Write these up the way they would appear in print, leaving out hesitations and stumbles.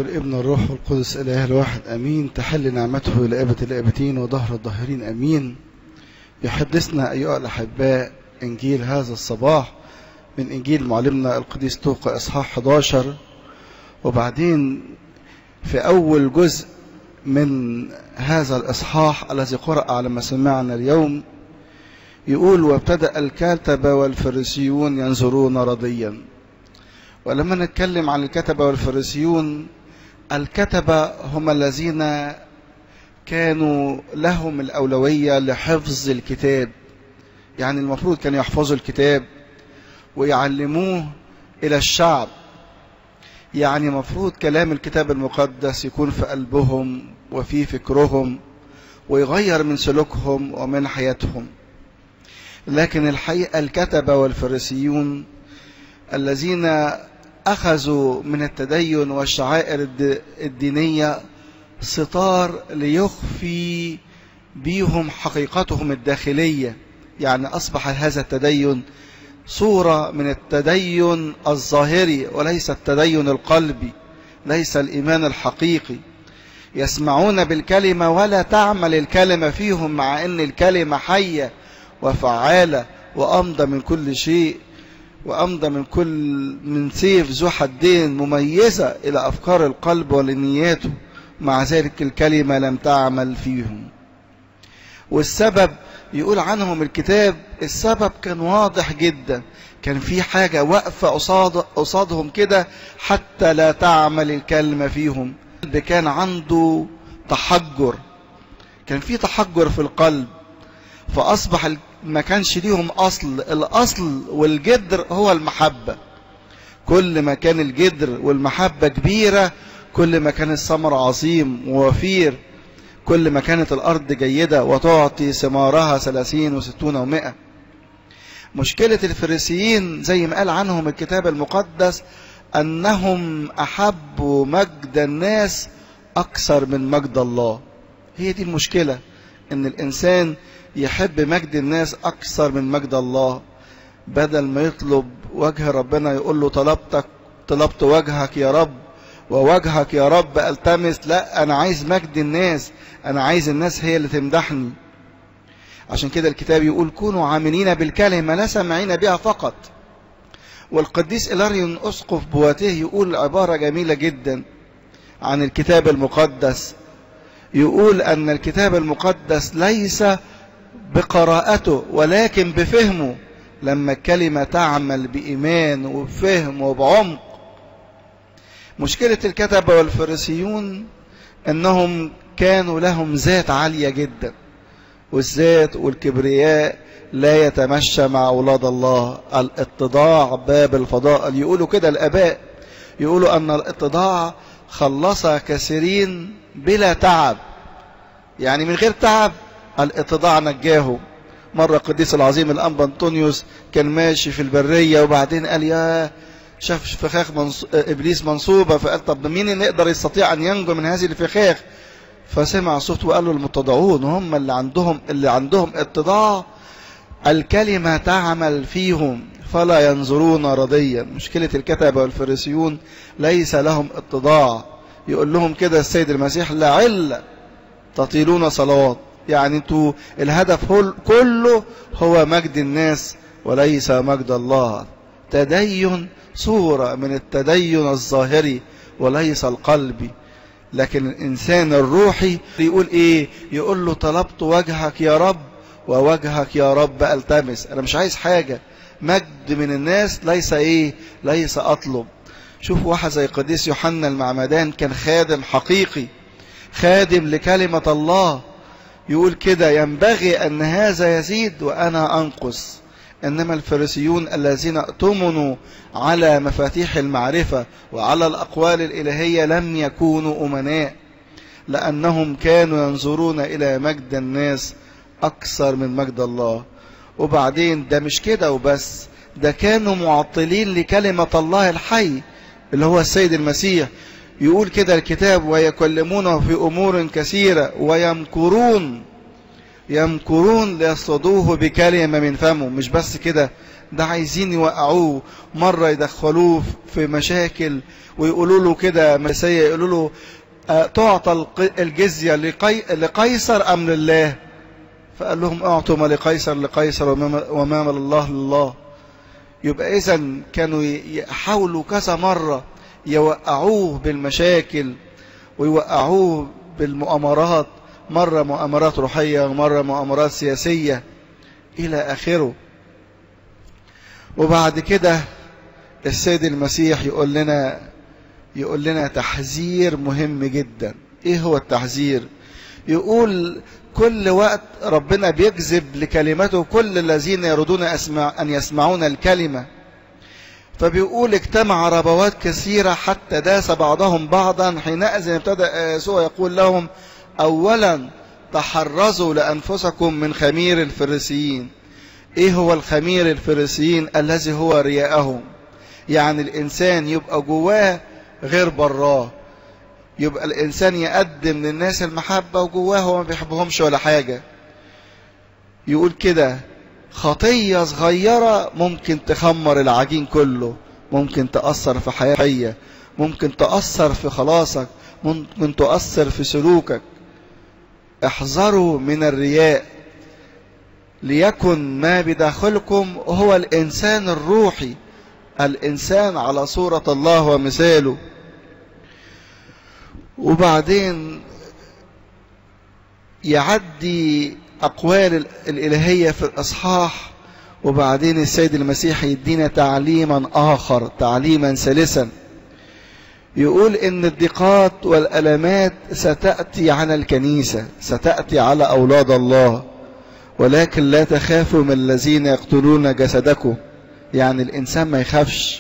والابن والروح والقدس الاله الواحد امين. تحل نعمته الى ابد الابدين ودهر الظاهرين امين. يحدثنا ايها الاحباء انجيل هذا الصباح من انجيل معلمنا القديس لوقا اصحاح 11، وبعدين في اول جزء من هذا الاصحاح الذي قرأ على ما سمعنا اليوم يقول: وابتدأ الكتبة والفريسيون ينظرون رضيا. ولما نتكلم عن الكتبة والفريسيون، الكتبة هم الذين كانوا لهم الأولوية لحفظ الكتاب، يعني المفروض كانوا يحفظوا الكتاب ويعلموه إلى الشعب، يعني مفروض كلام الكتاب المقدس يكون في قلبهم وفي فكرهم ويغير من سلوكهم ومن حياتهم. لكن الحقيقة الكتبة والفريسيون الذين أخذوا من التدين والشعائر الدينية ستار ليخفي بيهم حقيقتهم الداخلية، يعني أصبح هذا التدين صورة من التدين الظاهري وليس التدين القلبي، ليس الإيمان الحقيقي. يسمعون بالكلمة ولا تعمل الكلمة فيهم، مع أن الكلمة حية وفعالة وأمضى من كل شيء، وأمضى من سيف ذو حدين، مميزة إلى أفكار القلب ولنياته، مع ذلك الكلمة لم تعمل فيهم. والسبب يقول عنهم الكتاب، السبب كان واضح جدا، كان في حاجة واقفة قصادهم كده حتى لا تعمل الكلمة فيهم. كان عنده تحجر، كان في تحجر في القلب، فأصبح ما كانش ليهم أصل. الأصل والجدر هو المحبة. كل ما كان الجدر والمحبة كبيرة كل ما كان الثمر عظيم ووفير، كل ما كانت الأرض جيدة وتعطي ثمارها 30 و60 و100. مشكلة الفريسيين زي ما قال عنهم الكتاب المقدس أنهم أحبوا مجد الناس أكثر من مجد الله. هي دي المشكلة، أن الإنسان يحب مجد الناس أكثر من مجد الله. بدل ما يطلب وجه ربنا يقول له طلبت وجهك يا رب ووجهك يا رب التمس، لا، أنا عايز مجد الناس، أنا عايز الناس هي اللي تمدحني. عشان كده الكتاب يقول: كونوا عاملين بالكلمة لا سامعين بها فقط. والقديس إلاريون أسقف بواتيه يقول عبارة جميلة جدا عن الكتاب المقدس، يقول أن الكتاب المقدس ليس بقراءته ولكن بفهمه. لما الكلمة تعمل بإيمان وبفهم وبعمق. مشكلة الكتبة والفريسيون أنهم كانوا لهم ذات عالية جدا، والذات والكبرياء لا يتمشى مع أولاد الله. الاتضاع باب الفضائل، يقولوا كده الآباء، يقولوا أن الاتضاع خلص كثيرين بلا تعب، يعني من غير تعب الاتضاع نجاه. مرة القديس العظيم الأنبا أنطونيوس كان ماشي في البرية، وبعدين قال يا شاف فخاخ إبليس منصوبة، فقال طب مين اللي يقدر يستطيع أن ينجو من هذه الفخاخ؟ فسمع صوت وقال له المتضعون هم اللي عندهم اتضاع، الكلمة تعمل فيهم فلا ينظرون رضيا. مشكلة الكتبة والفريسيون ليس لهم اتضاع. يقول لهم كده السيد المسيح: لعل تطيلون صلوات، يعني انتوا الهدف كله هو مجد الناس وليس مجد الله. تدين صورة من التدين الظاهري وليس القلبي. لكن الإنسان الروحي يقول إيه؟ يقول له طلبت وجهك يا رب ووجهك يا رب التمس. أنا مش عايز حاجة مجد من الناس، ليس أطلب. شوف واحد زي قديس يوحنا المعمدان، كان خادم حقيقي، خادم لكلمة الله. يقول كده: ينبغي أن هذا يزيد وأنا أنقص. إنما الفريسيون الذين اؤتمنوا على مفاتيح المعرفة وعلى الأقوال الإلهية لم يكونوا أمناء، لأنهم كانوا ينظرون إلى مجد الناس أكثر من مجد الله. وبعدين ده مش كده وبس، ده كانوا معطلين لكلمة الله الحي اللي هو السيد المسيح. يقول كده الكتاب: ويكلمونه في أمور كثيرة ويمكرون ليصطادوه بكلمة من فمه. مش بس كده، ده عايزين يوقعوه، مرة يدخلوه في مشاكل ويقولوا له كده مسيا، يقولوا له تعطى الجزية لقيصر أم لله؟ فقال لهم اعطوا ما لقيصر لقيصر وما لله لله. يبقى إذن كانوا يحاولوا كذا مرة يوقعوه بالمشاكل ويوقعوه بالمؤامرات، مرة مؤامرات روحية ومرة مؤامرات سياسية إلى آخره. وبعد كده السيد المسيح يقول لنا تحذير مهم جدا. إيه هو التحذير؟ يقول كل وقت ربنا بيجذب لكلمته كل الذين يريدون أن يسمعون الكلمة، فبيقول اجتمع ربوات كثيرة حتى داس بعضهم بعضا، حينئذ ابتدأ يسوع يقول لهم أولا تحرزوا لأنفسكم من خمير الفريسيين. ايه هو الخمير الفريسيين؟ الذي هو رياءهم، يعني الإنسان يبقى جواه غير براه، يبقى الإنسان يقدم للناس المحبة وجواه هو ما بيحبهمش ولا حاجة. يقول كده خطية صغيرة ممكن تخمر العجين كله، ممكن تأثر في حياتك، ممكن تأثر في خلاصك، ممكن تؤثر في سلوكك. احذروا من الرياء، ليكن ما بداخلكم هو الإنسان الروحي، الإنسان على صورة الله ومثاله. وبعدين يعدي أقوال الإلهية في الأصحاح، وبعدين السيد المسيح يدينا تعليما آخر، تعليما ثالثا. يقول إن الضيقات والألمات ستأتي على الكنيسة، ستأتي على أولاد الله، ولكن لا تخافوا من الذين يقتلون جسدكم. يعني الإنسان ما يخافش،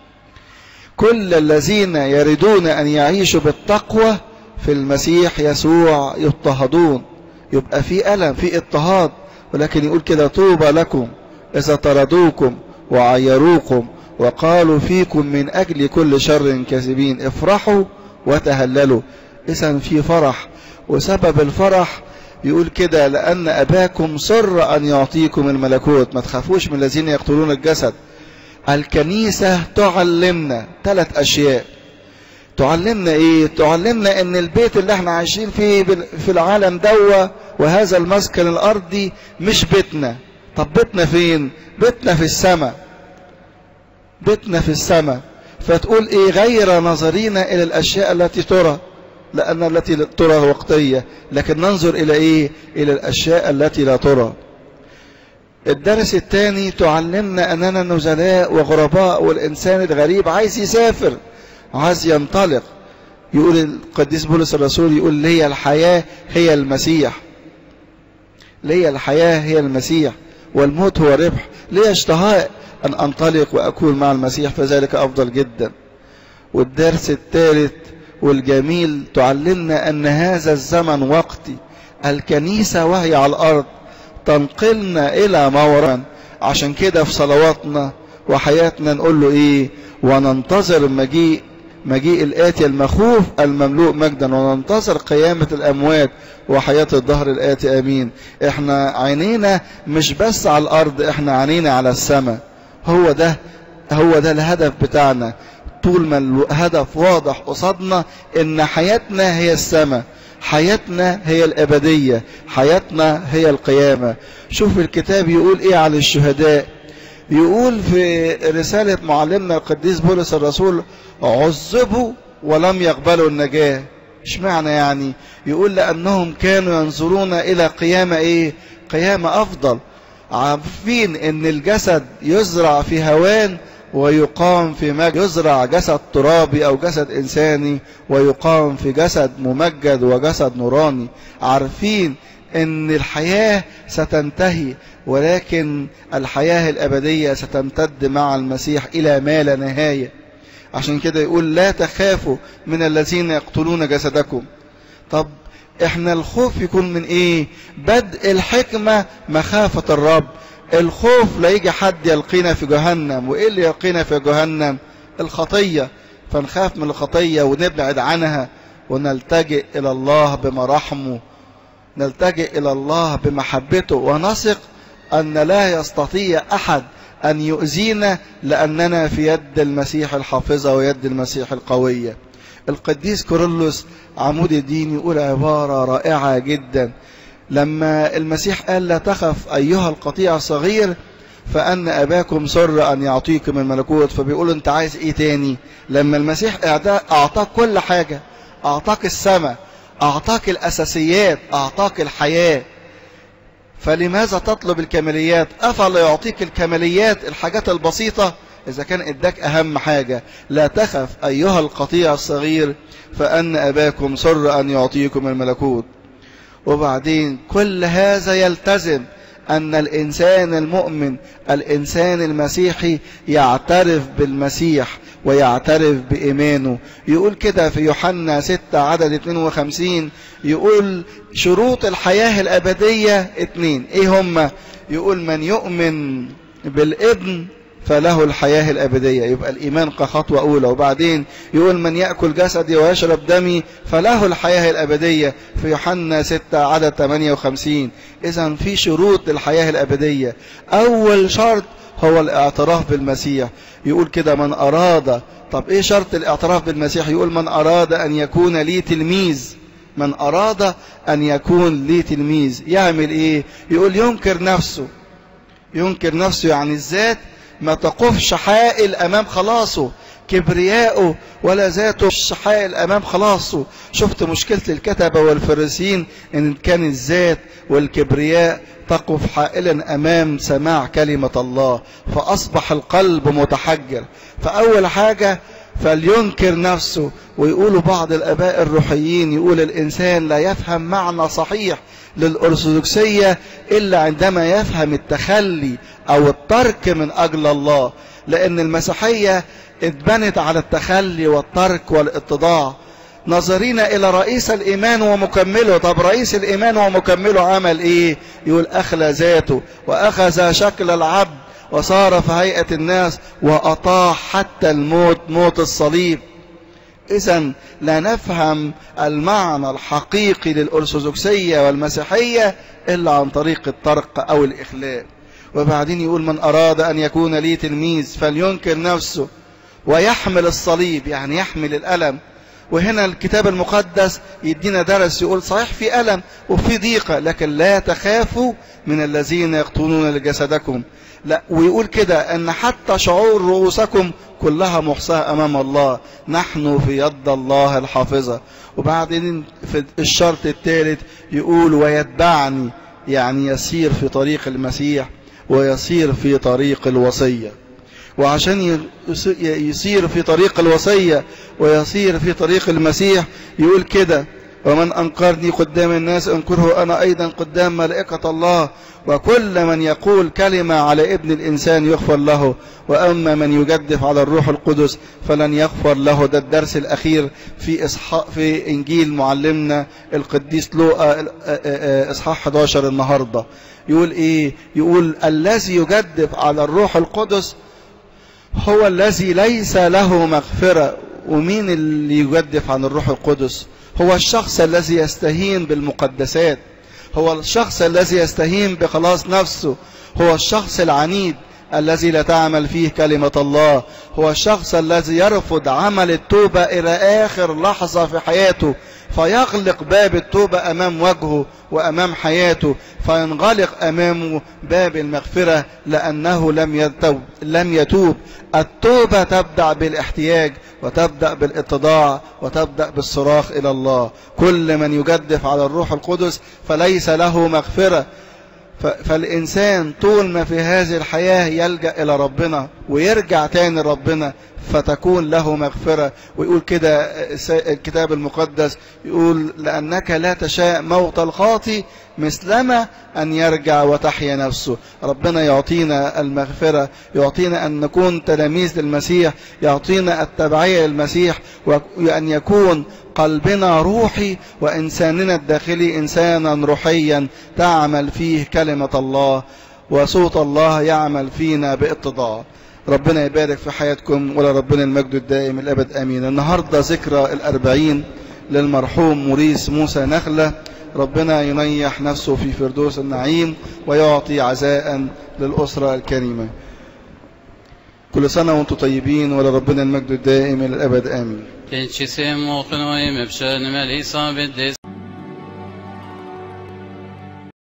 كل الذين يريدون أن يعيشوا بالتقوى في المسيح يسوع يضطهدون. يبقى في ألم، في اضطهاد، ولكن يقول كده طوبى لكم إذا طردوكم وعيروكم وقالوا فيكم من أجل كل شر كاذبين، افرحوا وتهللوا. إذن في فرح، وسبب الفرح يقول كده لأن أباكم سر أن يعطيكم الملكوت. ما تخافوش من الذين يقتلون الجسد. الكنيسة تعلمنا 3 أشياء. تعلمنا إيه؟ تعلمنا إن البيت اللي احنا عايشين فيه في العالم دوا وهذا المسكن الأرضي مش بيتنا. طب بيتنا فين؟ بيتنا في السماء، بيتنا في السماء. فتقول إيه؟ غير نظرين إلى الأشياء التي ترى، لأن التي ترى وقتية، لكن ننظر إلى إيه؟ إلى الأشياء التي لا ترى. الدرس الثاني تعلمنا أننا نزلاء وغرباء، والإنسان الغريب عايز يسافر، عايز ينطلق. يقول القديس بولس الرسول، يقول لي الحياة هي المسيح، لي الحياة هي المسيح والموت هو ربح، لي اشتهاء أن أنطلق وأكون مع المسيح فذلك أفضل جدا. والدرس الثالث والجميل تعلمنا أن هذا الزمن وقتي. الكنيسة وهي على الأرض تنقلنا إلى مورا. عشان كده في صلواتنا وحياتنا نقول له إيه؟ وننتظر مجيء الآتي المخوف المملوء مجدا، وننتظر قيامة الأموات وحياة الدهر الآتي. آمين. احنا عينينا مش بس على الأرض، احنا عينينا على السماء. هو ده الهدف بتاعنا. طول ما الهدف واضح قصادنا ان حياتنا هي السماء، حياتنا هي الأبدية، حياتنا هي القيامة. شوف الكتاب يقول ايه على الشهداء. يقول في رسالة معلمنا القديس بولس الرسول عذبوا ولم يقبلوا النجاة. اشمعنى يعني؟ يقول لأنهم كانوا ينظرون إلى قيامة ايه؟ قيامة أفضل. عارفين ان الجسد يزرع في هوان ويقام في مجد، يزرع جسد ترابي أو جسد إنساني ويقام في جسد ممجد وجسد نوراني. عارفين ان الحياة ستنتهي، ولكن الحياة الأبدية ستمتد مع المسيح إلى ما لا نهاية. عشان كده يقول لا تخافوا من الذين يقتلون جسدكم. طب احنا الخوف يكون من ايه؟ بدء الحكمة مخافة الرب. الخوف لا يجي حد يلقينا في جهنم. وايه اللي يلقينا في جهنم؟ الخطية. فنخاف من الخطية ونبعد عنها ونلتجئ الى الله بمراحمه، نلتجئ الى الله بمحبته، ونثق ان لا يستطيع احد أن يؤذينا لأننا في يد المسيح الحافظة ويد المسيح القوية. القديس كورولوس عمود الدين يقول عبارة رائعة جدا لما المسيح قال لا تخف أيها القطيع الصغير فأن أباكم سر أن يعطيكم الملكوت. فبيقول أنت عايز إيه تاني؟ لما المسيح أعطاك كل حاجة، أعطاك السماء، أعطاك الأساسيات، أعطاك الحياة، فلماذا تطلب الكماليات؟ أفلا يعطيك الكماليات الحاجات البسيطة إذا كان إداك أهم حاجة. لا تخف أيها القطيع الصغير فأن أباكم سر أن يعطيكم الملكوت. وبعدين كل هذا يلتزم أن الإنسان المؤمن، الإنسان المسيحي يعترف بالمسيح ويعترف بإيمانه. يقول كده في يوحنا 6 عدد 52، يقول شروط الحياة الأبدية 2. إيه هم؟ يقول من يؤمن بالابن فله الحياة الأبدية، يبقى الإيمان كخطوة أولى. وبعدين يقول من يأكل جسدي ويشرب دمي فله الحياة الأبدية في يوحنا 6 عدد 58. إذن في شروط الحياة الأبدية. أول شرط هو الاعتراف بالمسيح. يقول كده من أراد، طب إيه شرط الاعتراف بالمسيح؟ يقول من أراد أن يكون لي تلميذ. من أراد أن يكون لي تلميذ يعمل إيه؟ يقول ينكر نفسه. ينكر نفسه يعني الذات ما تقفش حائل أمام خلاصه، كبرياءه ولا ذاته حائل أمام خلاصه. شفت مشكلة الكتبة والفريسيين إن كان الذات والكبرياء تقف حائلا أمام سماع كلمة الله، فأصبح القلب متحجر. فأول حاجة فلينكر نفسه. ويقولوا بعض الآباء الروحيين يقول الإنسان لا يفهم معنى صحيح للأرثوذكسية إلا عندما يفهم التخلي أو الترك من أجل الله، لأن المسيحية اتبنت على التخلي والترك والاتضاع. نظرين إلى رئيس الإيمان ومكمله. طب رئيس الإيمان ومكمله عمل إيه؟ يقول أخلى ذاته وأخذ شكل العبد وصار في هيئة الناس وأطاع حتى الموت، موت الصليب. إذن لا نفهم المعنى الحقيقي للأرثوذكسية والمسيحية إلا عن طريق الترك أو الإخلاء. وبعدين يقول من أراد أن يكون لي تلميذ فلينكر نفسه ويحمل الصليب، يعني يحمل الألم. وهنا الكتاب المقدس يدينا درس، يقول صحيح في ألم وفي ضيقة لكن لا تخافوا من الذين يقتلون لجسدكم. لا، ويقول كده أن حتى شعور رؤوسكم كلها محصاة أمام الله، نحن في يد الله الحافظة. وبعدين في الشرط الثالث يقول ويتبعني، يعني يسير في طريق المسيح ويسير في طريق الوصية. وعشان يسير في طريق الوصية ويسير في طريق المسيح يقول كده ومن أنكرني قدام الناس أنكره أنا أيضا قدام ملائكة الله، وكل من يقول كلمة على ابن الإنسان يغفر له، وأما من يجدف على الروح القدس فلن يغفر له. ده الدرس الأخير في إنجيل معلمنا القديس لوقا إصحاح 11 النهاردة. يقول إيه؟ يقول الذي يجدف على الروح القدس هو الذي ليس له مغفرة. ومين اللي يجدف عن الروح القدس؟ هو الشخص الذي يستهين بالمقدسات، هو الشخص الذي يستهين بخلاص نفسه، هو الشخص العنيد الذي لا تعمل فيه كلمة الله، هو الشخص الذي يرفض عمل التوبة إلى آخر لحظة في حياته، فيغلق باب التوبة أمام وجهه وأمام حياته، فينغلق أمامه باب المغفرة لأنه لم يتوب. التوبة تبدأ بالاحتياج وتبدأ بالاتضاع وتبدأ بالصراخ إلى الله. كل من يجدف على الروح القدس فليس له مغفرة. فالإنسان طول ما في هذه الحياة يلجأ إلى ربنا ويرجع تاني ربنا فتكون له مغفرة. ويقول كده الكتاب المقدس، يقول لأنك لا تشاء موت الخاطي مثلما أن يرجع وتحيا نفسه. ربنا يعطينا المغفرة، يعطينا أن نكون تلاميذ للمسيح، يعطينا التبعية للمسيح، وأن يكون قلبنا روحي وإنساننا الداخلي إنسانا روحيا تعمل فيه كلمة الله وصوت الله يعمل فينا باتضاع. ربنا يبارك في حياتكم ولربنا المجد الدائم الأبد آمين. النهاردة ذكرى 40 للمرحوم موريس موسى نخلة. ربنا ينيح نفسه في فردوس النعيم ويعطي عزاء للأسرة الكريمة. كل سنة وانتم طيبين، ولربنا المجد الدائم إلى الأبد آمين. Ten ci se mo khnoy me pshan me lisa